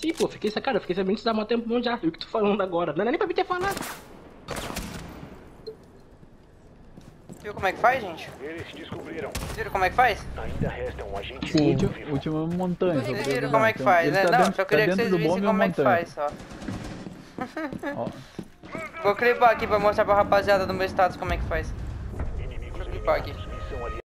Sim, pô, cara, fiquei sabendo disso há mó tempo já. E o que tu falando agora? Não é nem pra me ter falado. Viu como é que faz, gente? Eles descobriram. Viram como é que faz? Ainda resta um agente Sim. vivo. Última montanha. Vocês viram como é que faz, né? Não, só queria que vocês vissem como é que faz, só. Ó, Vou clipar aqui pra mostrar pra rapaziada do meu status como é que faz. Inimigos Deixa eu clipar aqui. eliminados. Missão